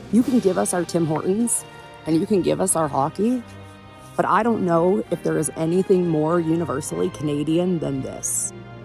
You can give us our Tim Hortons and you can give us our hockey, but I don't know if there is anything more universally Canadian than this.